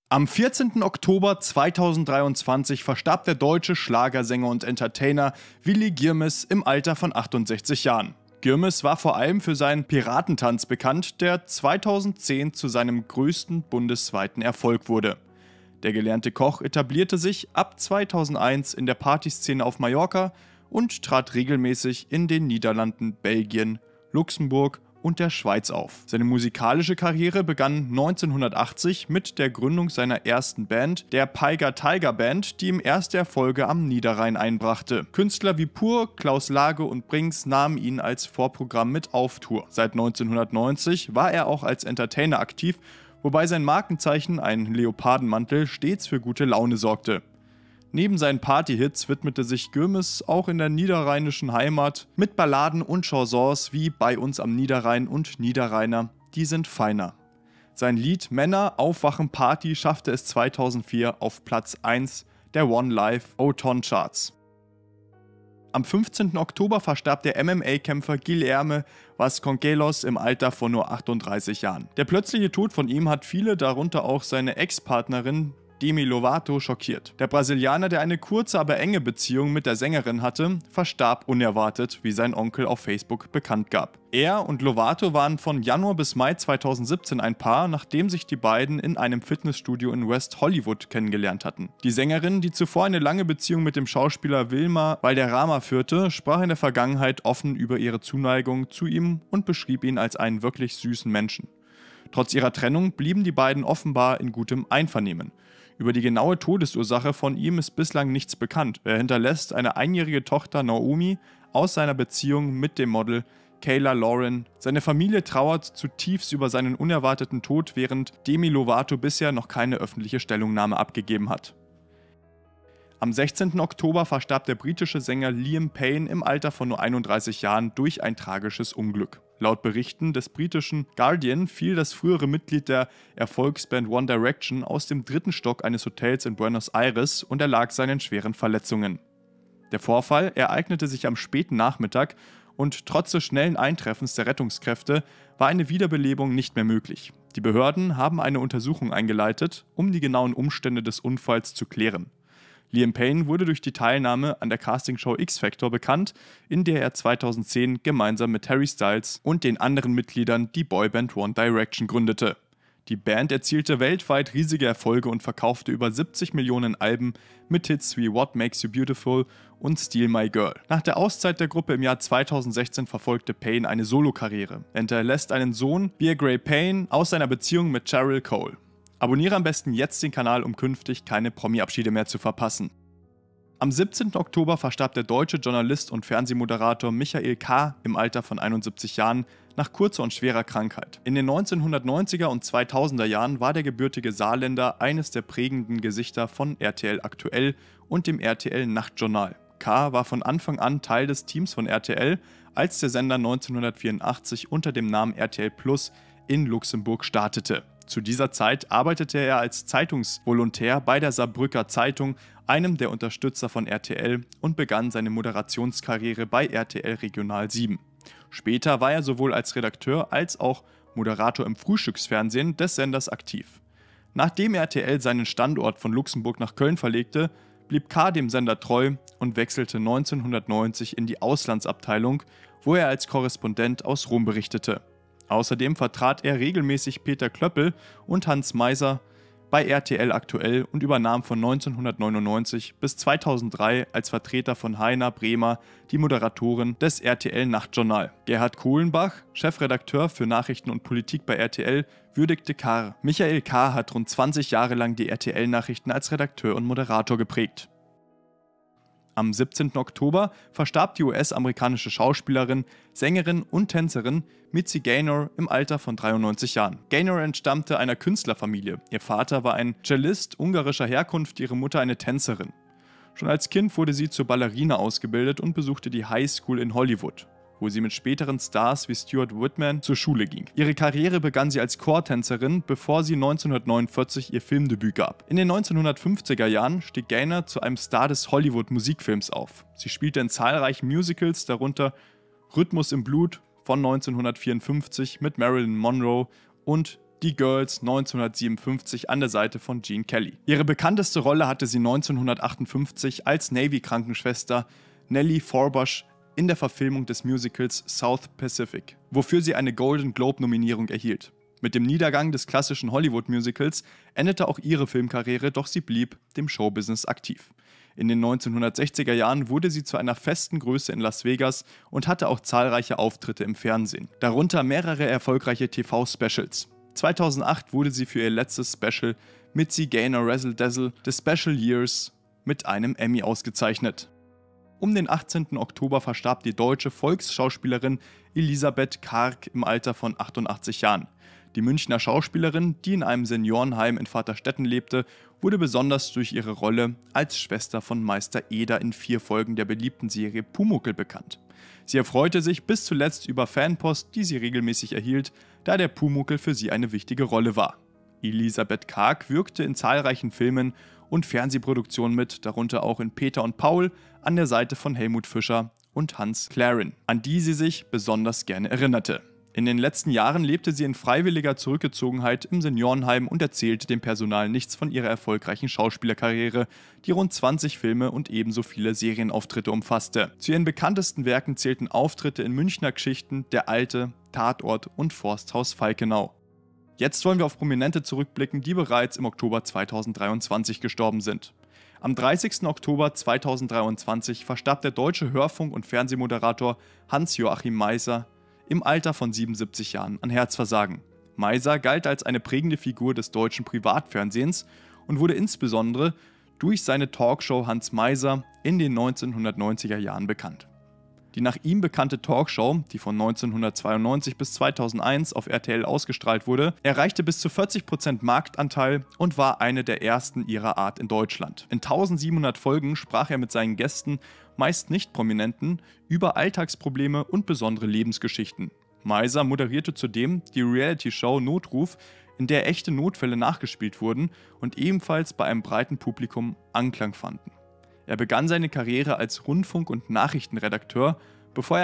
Am 14. Oktober 2023 verstarb der deutsche Schlagersänger und Entertainer Willi Girmes im Alter von 68 Jahren. Girmes war vor allem für seinen Piratentanz bekannt, der 2010 zu seinem größten bundesweiten Erfolg wurde. Der gelernte Koch etablierte sich ab 2001 in der Partyszene auf Mallorca und trat regelmäßig in den Niederlanden, Belgien, Luxemburg und der Schweiz auf. Seine musikalische Karriere begann 1980 mit der Gründung seiner ersten Band, der Peiger Tiger Band, die ihm erste Erfolge am Niederrhein einbrachte. Künstler wie Pur, Klaus Lage und Brinks nahmen ihn als Vorprogramm mit auf Tour. Seit 1990 war er auch als Entertainer aktiv, wobei sein Markenzeichen, ein Leopardenmantel, stets für gute Laune sorgte. Neben seinen Partyhits widmete sich Girmes auch in der niederrheinischen Heimat mit Balladen und Chansons wie Bei uns am Niederrhein und Niederrheiner, die sind feiner. Sein Lied Männer, Aufwachen, Party schaffte es 2004 auf Platz 1 der One Life O-Ton Charts. Am 15. Oktober verstarb der MMA-Kämpfer Guilherme Vasconcelos im Alter von nur 38 Jahren. Der plötzliche Tod von ihm hat viele, darunter auch seine Ex-Partnerin Demi Lovato, schockiert. Der Brasilianer, der eine kurze, aber enge Beziehung mit der Sängerin hatte, verstarb unerwartet, wie sein Onkel auf Facebook bekannt gab. Er und Lovato waren von Januar bis Mai 2017 ein Paar, nachdem sich die beiden in einem Fitnessstudio in West Hollywood kennengelernt hatten. Die Sängerin, die zuvor eine lange Beziehung mit dem Schauspieler Wilmer Valderrama führte, sprach in der Vergangenheit offen über ihre Zuneigung zu ihm und beschrieb ihn als einen wirklich süßen Menschen. Trotz ihrer Trennung blieben die beiden offenbar in gutem Einvernehmen. Über die genaue Todesursache von ihm ist bislang nichts bekannt. Er hinterlässt eine einjährige Tochter Naomi aus seiner Beziehung mit dem Model Kayla Lauren. Seine Familie trauert zutiefst über seinen unerwarteten Tod, während Demi Lovato bisher noch keine öffentliche Stellungnahme abgegeben hat. Am 16. Oktober verstarb der britische Sänger Liam Payne im Alter von nur 31 Jahren durch ein tragisches Unglück. Laut Berichten des britischen Guardian fiel das frühere Mitglied der Erfolgsband One Direction aus dem 3. Stock eines Hotels in Buenos Aires und erlag seinen schweren Verletzungen. Der Vorfall ereignete sich am späten Nachmittag und trotz des schnellen Eintreffens der Rettungskräfte war eine Wiederbelebung nicht mehr möglich. Die Behörden haben eine Untersuchung eingeleitet, um die genauen Umstände des Unfalls zu klären. Liam Payne wurde durch die Teilnahme an der Castingshow X-Factor bekannt, in der er 2010 gemeinsam mit Harry Styles und den anderen Mitgliedern die Boyband One Direction gründete. Die Band erzielte weltweit riesige Erfolge und verkaufte über 70 Millionen Alben mit Hits wie What Makes You Beautiful und Steal My Girl. Nach der Auszeit der Gruppe im Jahr 2016 verfolgte Payne eine Solokarriere. Er hinterlässt einen Sohn, Bear Gray Payne, aus seiner Beziehung mit Cheryl Cole. Abonniere am besten jetzt den Kanal, um künftig keine Promi-Abschiede mehr zu verpassen. Am 17. Oktober verstarb der deutsche Journalist und Fernsehmoderator Michael K. im Alter von 71 Jahren nach kurzer und schwerer Krankheit. In den 1990er und 2000er Jahren war der gebürtige Saarländer eines der prägenden Gesichter von RTL Aktuell und dem RTL Nachtjournal. K. war von Anfang an Teil des Teams von RTL, als der Sender 1984 unter dem Namen RTL Plus in Luxemburg startete. Zu dieser Zeit arbeitete er als Zeitungsvolontär bei der Saarbrücker Zeitung, einem der Unterstützer von RTL, und begann seine Moderationskarriere bei RTL Regional 7. Später war er sowohl als Redakteur als auch Moderator im Frühstücksfernsehen des Senders aktiv. Nachdem RTL seinen Standort von Luxemburg nach Köln verlegte, blieb K. dem Sender treu und wechselte 1990 in die Auslandsabteilung, wo er als Korrespondent aus Rom berichtete. Außerdem vertrat er regelmäßig Peter Klöppel und Hans Meiser bei RTL Aktuell und übernahm von 1999 bis 2003 als Vertreter von Heiner Bremer die Moderatoren des RTL Nachtjournal. Gerhard Kohlenbach, Chefredakteur für Nachrichten und Politik bei RTL, würdigte K. Michael K. hat rund 20 Jahre lang die RTL-Nachrichten als Redakteur und Moderator geprägt. Am 17. Oktober verstarb die US-amerikanische Schauspielerin, Sängerin und Tänzerin Mitzi Gaynor im Alter von 93 Jahren. Gaynor entstammte einer Künstlerfamilie. Ihr Vater war ein Cellist ungarischer Herkunft, ihre Mutter eine Tänzerin. Schon als Kind wurde sie zur Ballerina ausgebildet und besuchte die High School in Hollywood, wo sie mit späteren Stars wie Stuart Whitman zur Schule ging. Ihre Karriere begann sie als Chortänzerin, bevor sie 1949 ihr Filmdebüt gab. In den 1950er Jahren stieg Gaynor zu einem Star des Hollywood-Musikfilms auf. Sie spielte in zahlreichen Musicals, darunter Rhythmus im Blut von 1954 mit Marilyn Monroe und Die Girls 1957 an der Seite von Gene Kelly. Ihre bekannteste Rolle hatte sie 1958 als Navy-Krankenschwester Nellie Forbush in der Verfilmung des Musicals South Pacific, wofür sie eine Golden Globe-Nominierung erhielt. Mit dem Niedergang des klassischen Hollywood-Musicals endete auch ihre Filmkarriere, doch sie blieb dem Showbusiness aktiv. In den 1960er Jahren wurde sie zu einer festen Größe in Las Vegas und hatte auch zahlreiche Auftritte im Fernsehen, darunter mehrere erfolgreiche TV-Specials. 2008 wurde sie für ihr letztes Special Mitzi Gaynor Razzle Dazzle des Special Years mit einem Emmy ausgezeichnet. Um den 18. Oktober verstarb die deutsche Volksschauspielerin Elisabeth Karg im Alter von 88 Jahren. Die Münchner Schauspielerin, die in einem Seniorenheim in Vaterstetten lebte, wurde besonders durch ihre Rolle als Schwester von Meister Eder in 4 Folgen der beliebten Serie Pumuckl bekannt. Sie erfreute sich bis zuletzt über Fanpost, die sie regelmäßig erhielt, da der Pumuckl für sie eine wichtige Rolle war. Elisabeth Karg wirkte in zahlreichen Filmen und Fernsehproduktionen mit, darunter auch in Peter und Paul, an der Seite von Helmut Fischer und Hans Clarin, an die sie sich besonders gerne erinnerte. In den letzten Jahren lebte sie in freiwilliger Zurückgezogenheit im Seniorenheim und erzählte dem Personal nichts von ihrer erfolgreichen Schauspielerkarriere, die rund 20 Filme und ebenso viele Serienauftritte umfasste. Zu ihren bekanntesten Werken zählten Auftritte in Münchner Geschichten, Der Alte, Tatort und Forsthaus Falkenau. Jetzt wollen wir auf Prominente zurückblicken, die bereits im Oktober 2023 gestorben sind. Am 30. Oktober 2023 verstarb der deutsche Hörfunk- und Fernsehmoderator Hans-Joachim Meiser im Alter von 77 Jahren an Herzversagen. Meiser galt als eine prägende Figur des deutschen Privatfernsehens und wurde insbesondere durch seine Talkshow Hans Meiser in den 1990er Jahren bekannt. Die nach ihm bekannte Talkshow, die von 1992 bis 2001 auf RTL ausgestrahlt wurde, erreichte bis zu 40% Marktanteil und war eine der ersten ihrer Art in Deutschland. In 1700 Folgen sprach er mit seinen Gästen, meist nicht Prominenten, über Alltagsprobleme und besondere Lebensgeschichten. Meiser moderierte zudem die Reality-Show Notruf, in der echte Notfälle nachgespielt wurden und ebenfalls bei einem breiten Publikum Anklang fanden. Er begann seine Karriere als Rundfunk- und Nachrichtenredakteur, bevor er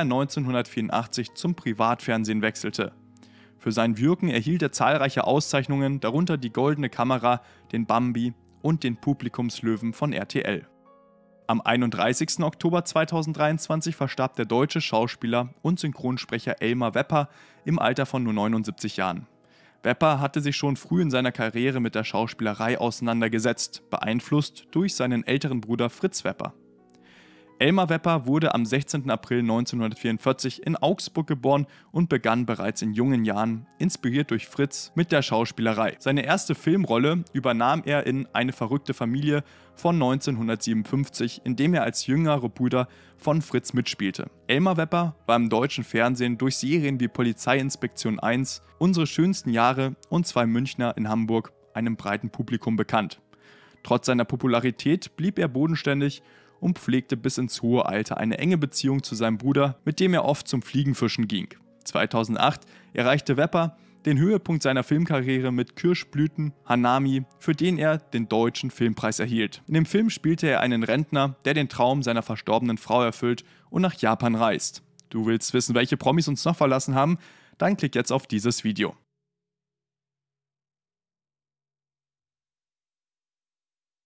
1984 zum Privatfernsehen wechselte. Für sein Wirken erhielt er zahlreiche Auszeichnungen, darunter die Goldene Kamera, den Bambi und den Publikumslöwen von RTL. Am 31. Oktober 2023 verstarb der deutsche Schauspieler und Synchronsprecher Elmar Wepper im Alter von nur 79 Jahren. Wepper hatte sich schon früh in seiner Karriere mit der Schauspielerei auseinandergesetzt, beeinflusst durch seinen älteren Bruder Fritz Wepper. Elmar Wepper wurde am 16. April 1944 in Augsburg geboren und begann bereits in jungen Jahren, inspiriert durch Fritz, mit der Schauspielerei. Seine erste Filmrolle übernahm er in Eine verrückte Familie von 1957, in dem er als jüngerer Bruder von Fritz mitspielte. Elmar Wepper war im deutschen Fernsehen durch Serien wie Polizeiinspektion 1, Unsere schönsten Jahre und Zwei Münchner in Hamburg einem breiten Publikum bekannt. Trotz seiner Popularität blieb er bodenständig und pflegte bis ins hohe Alter eine enge Beziehung zu seinem Bruder, mit dem er oft zum Fliegenfischen ging. 2008 erreichte Wepper den Höhepunkt seiner Filmkarriere mit Kirschblüten, Hanami, für den er den Deutschen Filmpreis erhielt. In dem Film spielte er einen Rentner, der den Traum seiner verstorbenen Frau erfüllt und nach Japan reist. Du willst wissen, welche Promis uns noch verlassen haben? Dann klick jetzt auf dieses Video.